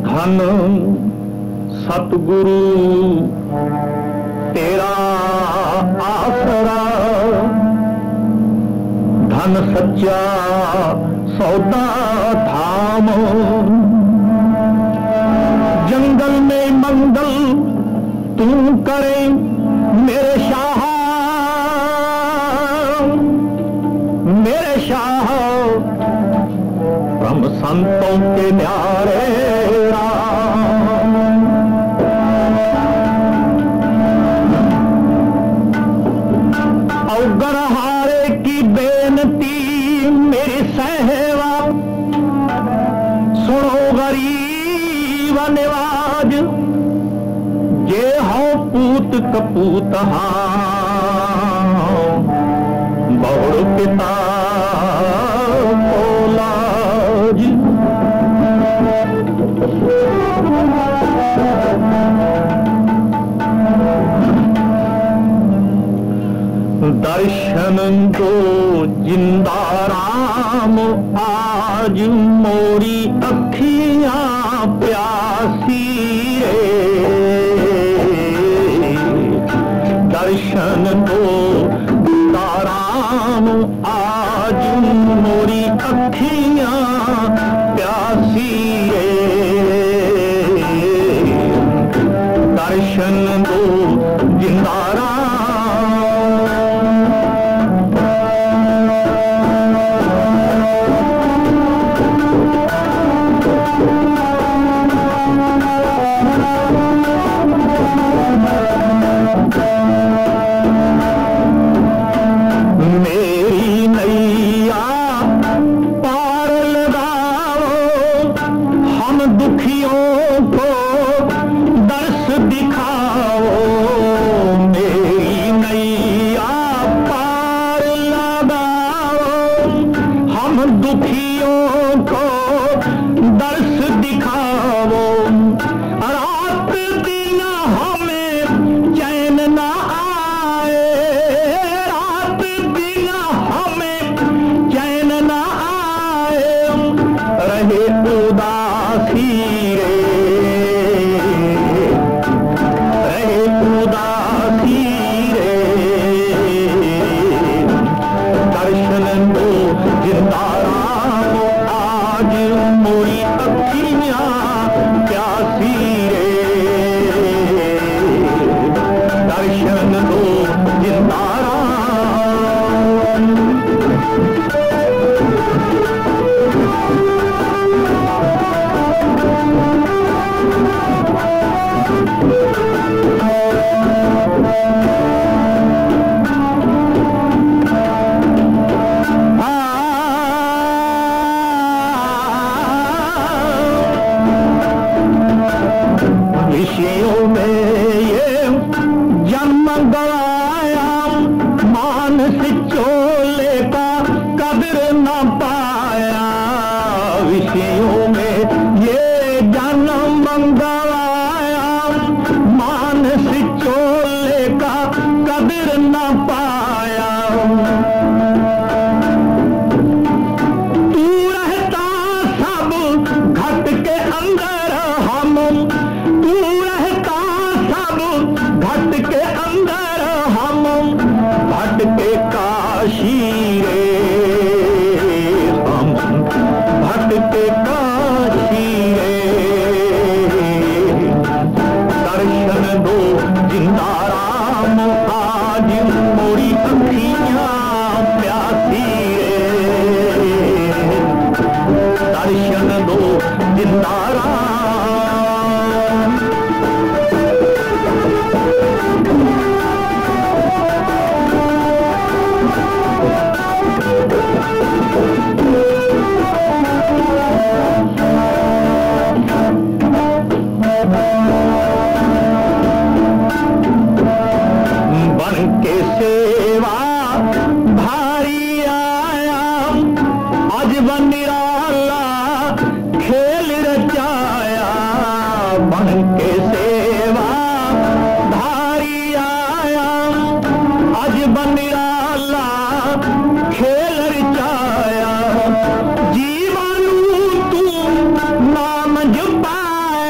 धन सतगुरु तेरा आसरा, धन सच्चा सौदा धाम, जंगल में मंगल तू करे मेरे शाह, मेरे शाह ब्रह्म संतों के न्यारे राम। अवगढ़हारे की बेनती मेरी सहवा, सुनो गरीब निवाज, जे हो पूत कपूत बहुड़ पिता कोलाज। दर्शन दो जिंदा राम, आज मोरी अखियां प्यासी रे। दर्शन दो जिंदा राम, आज मोरी अखियां प्यासी रे। दर्शन दो जिंदा राम। मेरी नैया पार लगाओ, हम दुखियों को दर्श दिखाओ। मेरी नैया पार लगाओ, हम दुखियों को दर्श दिखाओ। रात दिन हमें चैन न आए, रात दिन हमें चैन न आए, रहे उदासी रे, रहे उदासी रे। दर्शन दो जिंदा राम, आज मोरी अखियां प्यासी रे। दर्शन दो जिंदा राम। विषयों में ये जन्म गवाया, मानस चोले का कदर न पाया। विषयों में ये जन्म गवाया, मानस चोले का कदर न पाया। तू रहता सब घट के अंदर हम, तू रहता सब घट के अंदर हम, घट के काशी रे हम, घट के काशी रे। दर्शन दो जिंदा राम, आज मोरी अखियां प्यासी रे। दर्शन दो जिंदा राम। बन के सेवा भारी आया, आज बनिराला खेल रचाया। बन के सेवा भारी आया, आज बनिराला खेल रचाया। जीवानू तू नाम जपाया,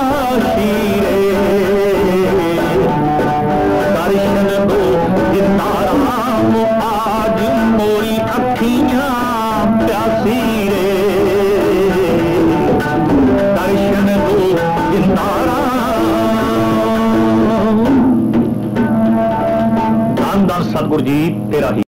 काशी रे, दर्शन दो जिंदा राम आज मोरी अखियां प्यासी रे, दर्शन दो जिंदा राम। धन धन सतगुरु जी तेरा ही।